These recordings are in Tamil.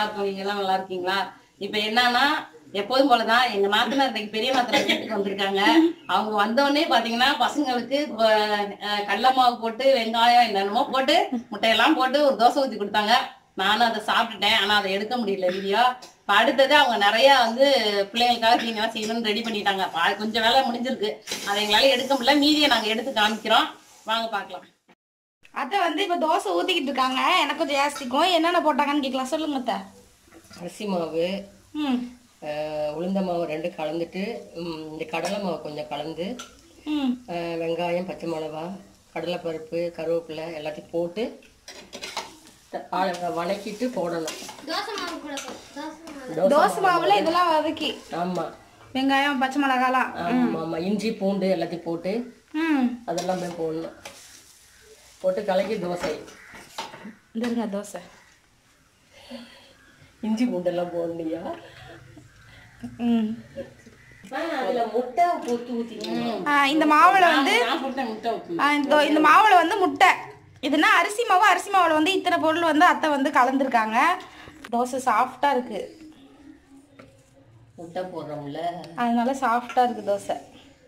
இருக்கும். நீங்க எல்லாம் நல்லா இருக்கீங்களா? இப்ப என்னன்னா எப்போதும் போலதான் எங்க நாத்தனார் இன்னைக்கு பெரிய நாத்தனார் வீட்டுக்கு வந்திருக்காங்க. அவங்க வந்தோடனே பாத்தீங்கன்னா பசங்களுக்கு கடல மாவு போட்டு வெங்காயம் என்னென்னமோ போட்டு முட்டையெல்லாம் போட்டு ஒரு தோசை ஊத்தி கொடுத்தாங்க. நானும் அதை சாப்பிட்டுட்டேன். ஆனா அதை எடுக்க முடியல வீடியோ. இப்ப அடுத்தது அவங்க நிறைய பிள்ளைங்களுக்காக தீனெல்லாம் செய்யணும்னு ரெடி பண்ணிட்டாங்க. கொஞ்சம் வேலை முடிஞ்சிருக்கு, அதை எங்களால எடுக்க முடியல. மீதியை நாங்க எடுத்து காமிக்கிறோம், வாங்க பாக்கலாம். அத்தை இப்ப தோசை ஊத்திக்கிட்டு இருக்காங்க. எனக்கு கொஞ்சம் ஜாஸ்திக்கும் என்னென்ன போட்டாங்கன்னு கேட்கலாம். சொல்லுங்க அத்தை. அரிசி மாவு, உளுந்த மாவு 2 கலந்துட்டு இந்த கடலை மாவு கொஞ்சம் கலந்து வெங்காயம், பச்சை மிளகா, கடலைப்பருப்பு, கருவேப்பிலை எல்லாத்தையும் போட்டு வதக்கிட்டு போடணும். தோசை மாவுல இதெல்லாம் வதக்கி, ஆமா, வெங்காயம், பச்சை மிளகாலாம், ஆமா, இஞ்சி பூண்டு எல்லாத்தையும் போட்டு அதெல்லாம் போய் போடணும். போட்டு கலக்கி தோசை. இருங்க, தோசை இஞ்சி பூண்டெல்லாம் போடலையா? முட்டை ஊத்தி இந்த மாவுல இந்த மாவுல முட்டை. இதுனா அரிசி மாவு. அரிசி மாவுல இத்தனை பொருள் அத்தை கலந்துருக்காங்க. தோசை சாஃப்டா இருக்கு. முட்டை போடுறோம்ல, அதனால சாஃப்டா இருக்கு தோசை.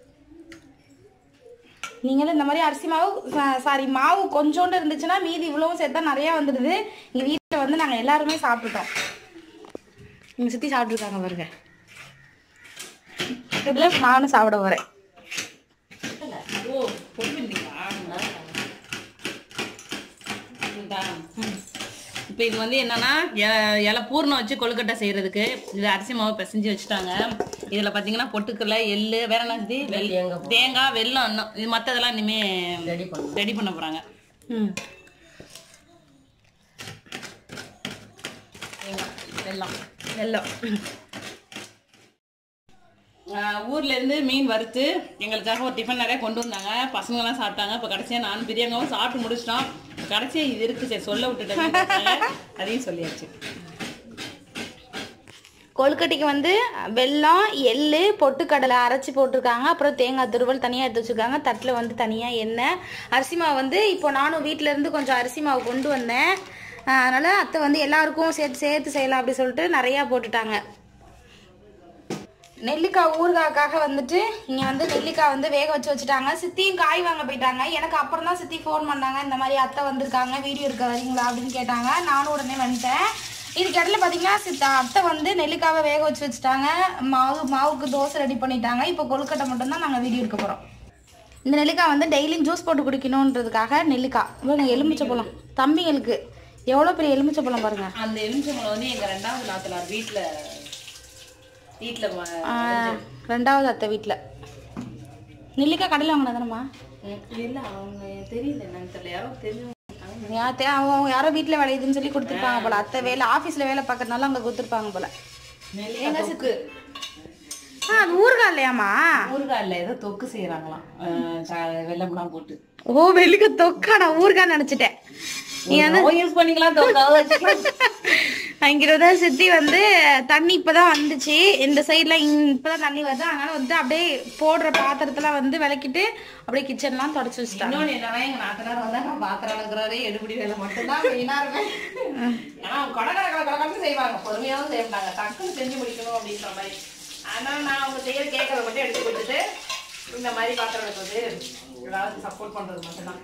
நீங்களும் இந்த மாதிரி அரிசி மாவு மாவு கொஞ்சோண்டு இருந்துச்சுன்னா மீதி இவ்வளவும் சேர்த்தா நிறைய வந்துடுது. எங்க வீட்டில் நாங்கள் எல்லாருமே சாப்பிட்டுட்டோம். எங்க சுற்றி சாப்பிட்ருக்காங்க பாருங்க. இதில் நானும் சாப்பிட போகிறேன். இப்போ இது என்னன்னா இலை பூர்ணம் வச்சு கொழுக்கட்டை செய்யறதுக்கு இது அரிசி மாவு பிசைஞ்சு வச்சுட்டாங்க. இதுல பாத்தீங்கன்னா பொட்டுக்கடலை, எள்ளு, வேற என்ன, தேங்காய், வெல்லம், இது மத்ததெல்லாம் இனிமே ரெடி பண்ண போறாங்க. வெல்லம் ஊர்ல இருந்து மீன் வறுத்து எங்களுக்காக ஒரு டிஃபன் நிறைய கொண்டு வந்தாங்க. பசங்க எல்லாம் சாப்பிட்டாங்க. இப்ப கடைசியா நானும் பிரியாங்காவும் சாப்பிட்டு முடிச்சிட்டோம். கடைசியா இது இருக்கு, சரி சொல்ல விட்டுட்டேன், அதையும் சொல்லியாச்சு. கொழுக்கட்டைக்கு வெல்லம், எள்ளு, பொட்டுக்கடலை அரைச்சி போட்டிருக்காங்க. அப்புறம் தேங்காய் துருவல் தனியாக எடுத்து வச்சுருக்காங்க. தட்டில் தனியாக எண்ணெய். அரிசி மாவு இப்போ நானும் வீட்டில் இருந்து கொஞ்சம் அரிசி மாவு கொண்டு வந்தேன். அதனால் அத்தை எல்லாருக்கும் சேர்த்து செய்யலாம் அப்படி சொல்லிட்டு நிறையா போட்டுட்டாங்க. நெல்லிக்காய் ஊறுகாய்க்காக இங்கே நெல்லிக்காய் வேக வச்சுட்டாங்க. சித்தியும் காய் வாங்க போயிட்டாங்க. எனக்கு அப்புறம் தான் சித்தி ஃபோன் பண்ணாங்க, இந்த மாதிரி அத்தை வந்திருக்காங்க, வீடியோ இருக்க வரீங்களா அப்படின்னு கேட்டாங்க. நானும் உடனே வந்துட்டேன். இதுக்கு இடத்துல பார்த்தீங்கன்னா அத்தை நெல்லிக்காவை வேக வச்சுட்டாங்க. மாவுக்கு தோசை ரெடி பண்ணிட்டாங்க. இப்போ கொழுக்கட்டை மட்டும்தான் நாங்கள் வீடியோ எடுக்க போகிறோம். இந்த நெல்லிக்காய் டெய்லியும் ஜூஸ் போட்டு குடிக்கணுன்றதுக்காக நெல்லிக்காய். இவங்க எலுமிச்சை பழம் தம்பிங்களுக்கு எவ்வளோ பெரிய எலுமிச்சை பழம் பாருங்க. அந்த எலுமிச்சை பழம் எங்கள் 2வது நாத்தனார் வீட்டில் ரெண்டாவது அத்தை வீட்டில் நெல்லிக்காய் கடையில் வாங்கினா தானம்மா? இல்லை, அவங்க தெரியல, எனக்கு தெரியல, யாரோ தெரியும். அவங்க யாரோ வீட்டில் விளையுதுன்னு சொல்லி கொடுத்துருப்பாங்க போல. அத்தை ஆஃபீஸில் வேலை பார்க்கறதுனால அங்கே கொடுத்துருப்பாங்க போல. அது ஊறுகாய் இல்லையாம்மா? ஊறுகாய் இல்லை, ஏதோ தொக்கு செய்யறாங்களாம், வெள்ளம்லாம் போட்டு. ஓ, வெள்ளிக்க தொக்கா? நான் ஊறுகாய் நினைச்சிட்டேன். யூஸ் பண்ணிக்கலாம், அங்கிட்ட சித்தி தண்ணி இப்பதான் வந்துச்சு. இந்த சைட்ல இப்பதான் தண்ணி வருது. அதனால அப்படியே போடுற பாத்திரத்துல விளக்கிட்டு அப்படியே கிச்சன்லாம் தொடச்சு வச்சுட்டாங்க. இன்னொன்னு என்னன்னா, எங்க நாத்தனார் வந்தாங்க, பாத்திரம் வளர்க்குறாரு, எடுபடி வேலை மட்டும்தான் மெயினா இருக்கும். ஏன்னா கடற்கரை செய்வாங்க, பொறுமையாவும் செய்ய மாட்டாங்க, டக்குன்னு செஞ்சு முடிக்கணும் அப்படின்ற மாதிரி. அதனால நான் அவங்க செய்யற கேட்கறத மட்டும் எடுத்து கொடுத்துட்டு இந்த மாதிரி பாத்திரம் எடுக்கிறது, ஏதாவது சப்போர்ட் பண்றது மட்டும்தான்.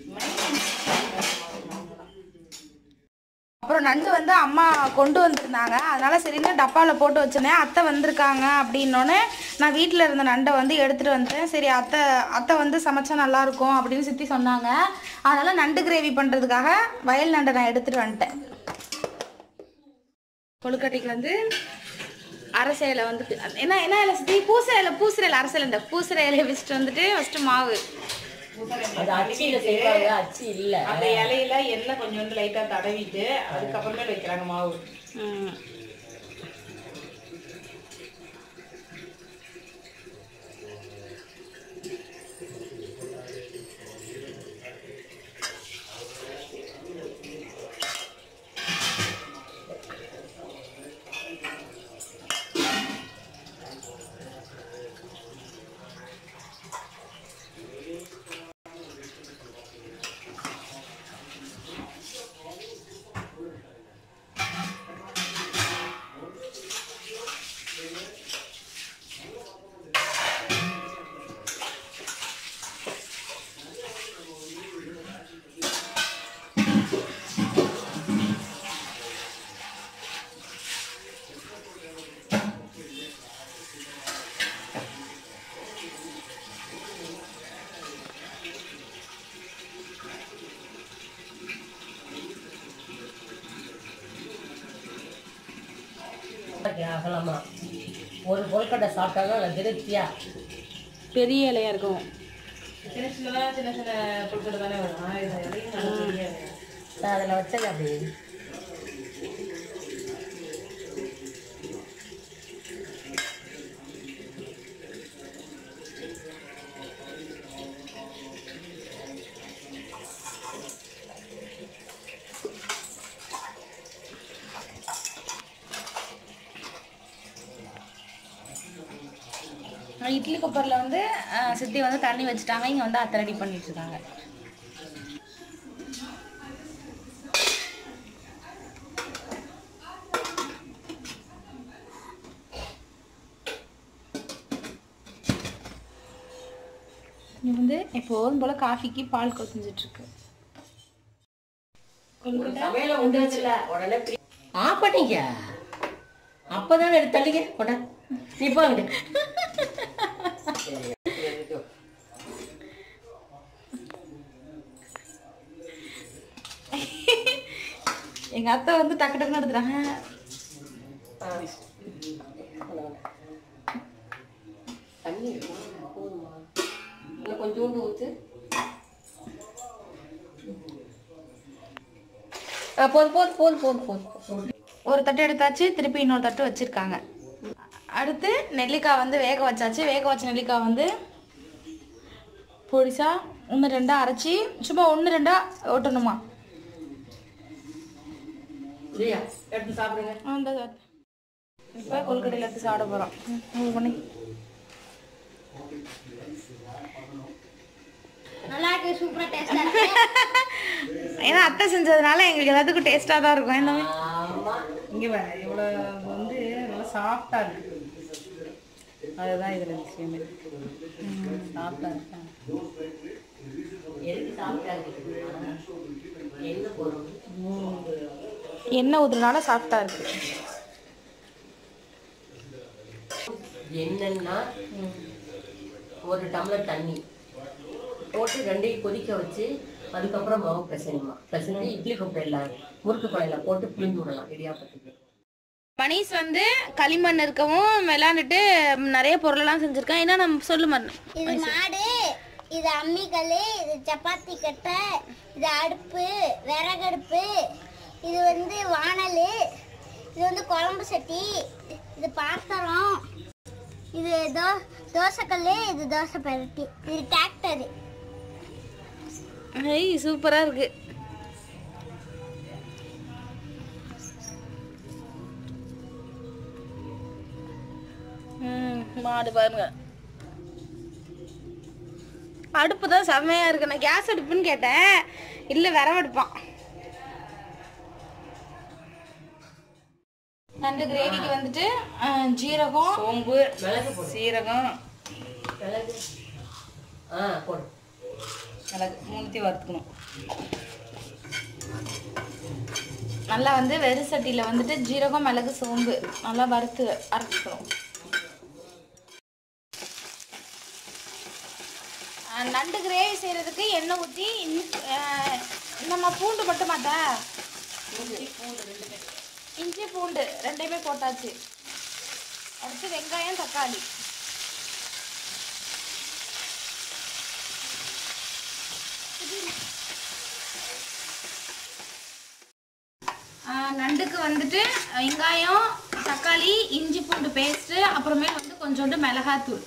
அப்புறம் நண்டு அம்மா கொண்டு வந்திருந்தாங்க. அதனால சரின்னு டப்பாவில் போட்டு வச்சிருந்தேன். அத்தை வந்திருக்காங்க அப்படின்னோடனே நான் வீட்டில் இருந்த நண்டை எடுத்துகிட்டு வந்துட்டேன். சரி, அத்தை சமைச்சா நல்லாயிருக்கும் அப்படின்னு சித்தி சொன்னாங்க. அதனால் நண்டு கிரேவி பண்ணுறதுக்காக வயல் நண்டை நான் எடுத்துகிட்டு வந்துட்டேன். கொழுக்கட்டைக்கு அரசையில் என்ன இலை சித்தி? பூசரையில் அரசையில் இந்த பூசரை இலையை வச்சுட்டு ஃபஸ்ட்டு மாவு அந்த இலையில எண்ணெய் கொஞ்சம் லைட்டா தடவிட்டு அதுக்கப்புறமே வைக்கிறாங்க மாவு. அகலமா ஒரு கொழுக்கட்டை சாப்பிட்டாலும் நல்லா திருப்தியா பெரிய இலையா இருக்கும். சின்ன சின்ன கொழுக்கட்டை தானே வரும். நான் அதில் வச்சது அப்படி இட்லி குக்கரில் வந்து சித்தி வந்து தண்ணி வச்சுட்டாங்க. இங்கே வந்து அத்தை ரெடி பண்ணிட்டு இருக்காங்க. இங்கே வந்து எப்போதும் போல் காஃபிக்கு பால் கொதிஞ்சிட்ருக்கு. சமையல உண்டுச்சுல உடனே ஆஃப் பண்ணிக்க. அப்போதான் எடுத்து தள்ளிக்க கொண்டா நீ போங்க. எங்க அத்தை வந்து டக்கு டக்குன்னு எடுத்துறாங்க. தண்ணி கொஞ்சோண்டு ஊத்து. போதும் போதும் போதும் போதும் போதும். ஒரு தட்டு எடுத்தாச்சு, திருப்பி இன்னொரு தட்டு வச்சிருக்காங்க. அடுத்து நெல்லிக்காய் வந்து வேக வச்சாச்சு. வேக வச்ச நெல்லிக்காய் வந்து பொடிசா 1-2 அரைச்சி சும்மா 1-2 ஓட்டணுமா? எடுத்து சாப்பிடுங்க. இப்போ கொல்கட்டையில் எடுத்து சாப்பிட போகிறோம். பண்ணி நல்லா இருக்கு, சூப்பரா டேஸ்டா இருக்கு. ஏன்னா அத்தை செஞ்சதுனால எங்களுக்கு எல்லாத்துக்கும் டேஸ்ட்டாக தான் இருக்கும். எல்லாமே இங்கே வேற இவ்வளோ வந்து நல்லா சாஃப்டாக இருக்கு. அதுதான் இதில் விஷயமே. சாஃப்டாக இருக்கேன். எண்ணெய் ஊற்றுனால சாஃப்டாக இருக்கு. என்னன்னா ஒரு டம்ளர் தண்ணி போட்டு 2 கொதிக்க வச்சு அதுக்கப்புறம் மாவு பிசையணுமா. பிசைஞ்சு இட்லி குப்பையில் முறுக்கு குழையில போட்டு புளிஞ்சு விடலாம் இடியாப்பத்துக்கு. மணிஷ் வந்து களிமண் இருக்கவும் விளையாண்டுட்டு நிறைய பொருளெல்லாம் செஞ்சுருக்கான். ஏன்னா நம்ம சொல்லு மண்ணு. இது மாடு, இது அம்மிக்கல், இது சப்பாத்தி கட்டை, இது அடுப்பு, விறகடுப்பு, இது வந்து வானல், இது வந்து குழம்பு சட்டி, இது பாத்திரம், இது தோசைக்கல், இது தோசை பரட்டி, இது டிராக்டர். சூப்பராக இருக்கு. மாடு பாருங்க. அடுப்பு தான் செம்மையா இருக்கு. நான் கேஸ் அடுப்புன்னு கேட்டேன், இல்லை விரவ அடுப்பான். நண்டு கிரேவிக்கு வந்துட்டு ஜீரகம், சோம்பு, மிளகு, சீரகம், மிளகு போடு. மிளகு 3 வறுத்துக்கணும். நல்லா வந்து வெறு சட்டியில் வந்துட்டு ஜீரகம், மிளகு, சோம்பு நல்லா வறுத்து அரைச்சிக்கணும். நண்டு கிரேவி செய்கிறதுக்கு எண்ணெய் ஊற்றி நம்ம பூண்டு மட்டும் மாட்டா, இஞ்சி பூண்டு 2மே போட்டாச்சு. அடுத்து வெங்காயம், தக்காளி. நண்டுக்கு வந்துட்டு வெங்காயம், தக்காளி, இஞ்சி பூண்டு பேஸ்ட்டு, அப்புறமே வந்து கொஞ்சோண்டு மிளகாத்தூள்.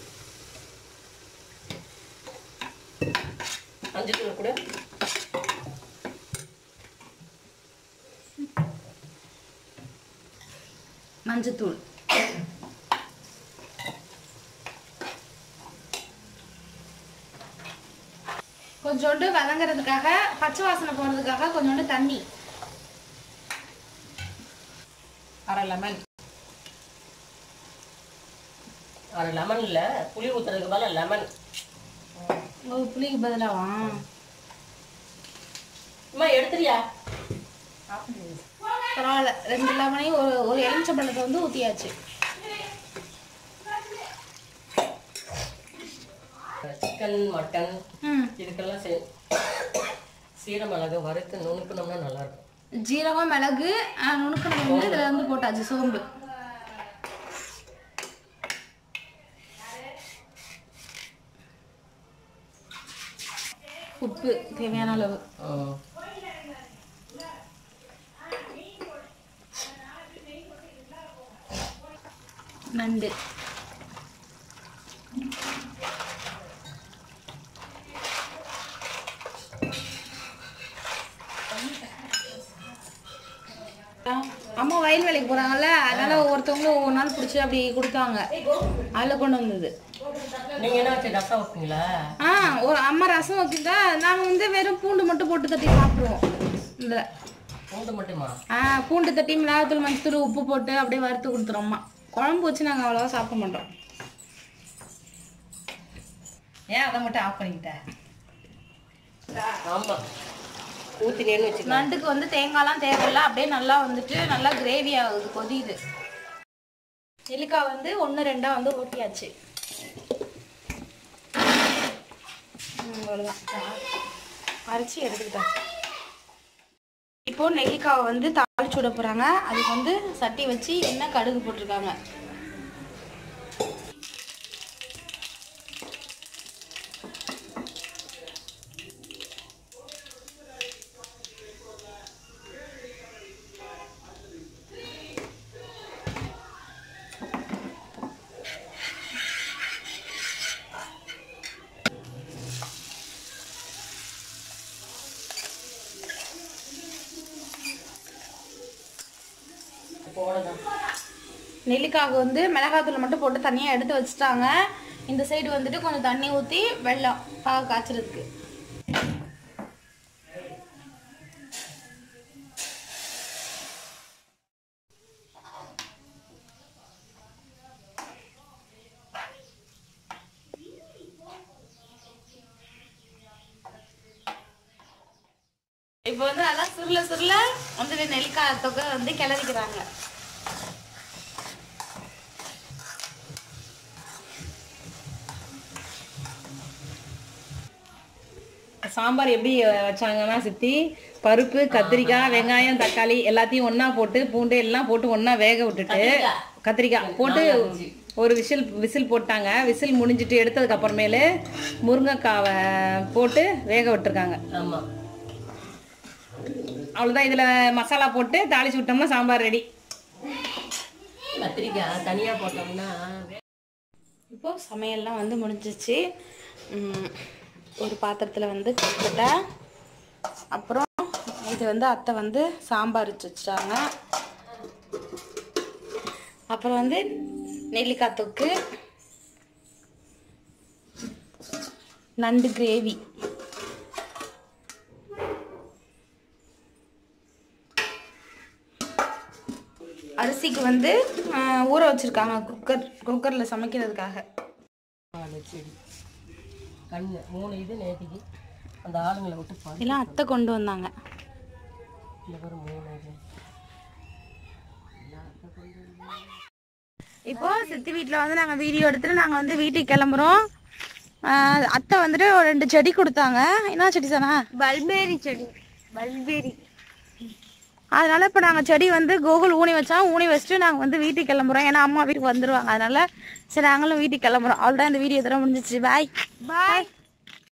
மஞ்சள் கூட மஞ்சத்தூள், கொஞ்சோண்டு வதங்கிறதுக்காக, பச்சை வாசனை போகிறதுக்காக கொஞ்சோண்டு தண்ணி, அரை லெமன். இல்ல புளி ஊத்துறதுக்கு பதிலா லெமன். புளிக்கு பதிலாவா? அம்மா எடுத்துறியா? பரவாயில்ல, 2 லெமனையும் ஒரு எலுமிச்சம்பழத்தை வந்து ஊற்றியாச்சு. சிக்கன், மட்டன் இதுக்கெல்லாம் சீர மிளகு வறுத்து நுணுக்கணும்னா நல்லா இருக்கும். ஜீரகம், மிளகு நுணுக்கணும் வந்து இதில் வந்து போட்டாச்சு. சோம்பு உப்பு தேவையான அளவு. நண்டு அம்மா வயல் வேலைக்கு போறாங்கல்ல, அதனால ஒவ்வொருத்தவங்களும் ஒவ்வொரு நாள் பிடிச்சி அப்படி கொடுத்தாங்க. அதில் கொண்டு வந்தது. நீங்க என்ன வச்சு ரசம் வைப்பீங்களா? ஒரு அம்மா ரசம் வச்சுட்டா நாங்கள் வந்து வெறும் பூண்டு மட்டும் போட்டு தட்டி சாப்பிடுவோம். இந்த பூண்டு மட்டுமா? பூண்டு தட்டி மிளகாத்தூள் மஞ்சத்தூள் உப்பு போட்டு அப்படியே வறுத்து கொடுத்துரும் அம்மா. குழம்பு வச்சு நாங்கள் அவ்வளோவா சாப்பிட மாட்டோம். ஏன் அதை மட்டும் ஆஃப் பண்ணிக்கிட்டேன்? ஆமா, ஊத்தினேன்னு வச்சு. நண்டுக்கு வந்து தேங்காய்லாம் தேவையில்ல, அப்படியே நல்லா வந்துட்டு நல்லா கிரேவி ஆகுது, கொதியுது. நெல்லிக்காய் வந்து 1-2 வந்து ஓட்டியாச்சு. அரைச்சி எடுத்துக்கிட்டாச்சு. இப்போ நெல்லிக்காவை வந்து தாளிச்சு விட போறாங்க. அதுக்கு வந்து சட்டி வச்சு எண்ணெய் கடுகு போட்டிருக்காங்க. நெல்லிக்காய் வந்து மிளகாத்தூள் மட்டும் போட்டு தனியாக எடுத்து வச்சுட்டாங்க. இந்த சைடு வந்துட்டு கொஞ்சம் தண்ணி ஊற்றி வெல்லம் பாக காய்ச்சறதுக்கு. இப்போ வந்து அதான் சுருள சுருள வந்துட்டு நெல்லிக்காய் தொகை வந்து கிளறிக்கிறாங்க. சாம்பார் எப்படி வச்சாங்கன்னா சித்தி, பருப்பு, கத்திரிக்காய், வெங்காயம், தக்காளி எல்லாத்தையும் ஒண்ணா போட்டு, பூண்டு எல்லாம் போட்டு ஒண்ணா வேக விட்டுட்டு, கத்திரிக்காய் போட்டு ஒரு விசில் போட்டாங்க. விசில் முடிஞ்சிட்டு எடுத்ததுக்கு அப்புறமேலு முருங்கைக்காவை போட்டு வேக விட்டுருக்காங்க. ஆமா, அவ்வளவுதான். இதுல மசாலா போட்டு தாளிச்சு விட்டோம்னா சாம்பார் ரெடி. கத்திரிக்காய் தனியா போட்டோம்னா. இப்போ சமையல்லாம் வந்து முடிஞ்சிச்சு. ஒரு பாத்திரத்தில் வந்து கொட்டை, அப்புறம் இது வந்து அத்தை வந்து சாம்பார் வச்சுட்டாங்க. அப்புறம் வந்து நெல்லிக்காய் தொக்கு, நண்டு கிரேவி, அரிசிக்கு வந்து ஊற வச்சிருக்காங்க குக்கரில் சமைக்கிறதுக்காக. கண்ணு 3 இது நேற்றுக்கு அந்த ஆளுங்களை விட்டு பாரு. எல்லாம் அத்தை கொண்டு வந்தாங்க. இந்த ஒரு 3 இது. இப்போ சித்தி வீட்டில் வந்து நாங்கள் வீடியோ எடுத்துட்டு நாங்கள் வந்து வீட்டுக்கு கிளம்புறோம். அத்தை வந்துட்டு ஒரு 2 செடி கொடுத்தாங்க. என்ன செடி சொன்னா? பல்பேரி செடி. பல்பேரி. அதனால இப்போ நாங்கள் செடி வந்து கூகுள் ஊனி வச்சுட்டு நாங்கள் வந்து வீட்டுக்கு கிளம்புறோம். ஏன்னா அம்மா வீட்டுக்கு வந்துடுவாங்க. அதனால சரி நாங்களும் வீட்டுக்கு கிளம்புறோம். அவ்வளோதான், இந்த வீடியோ தர முடிஞ்சிச்சு. பாய்.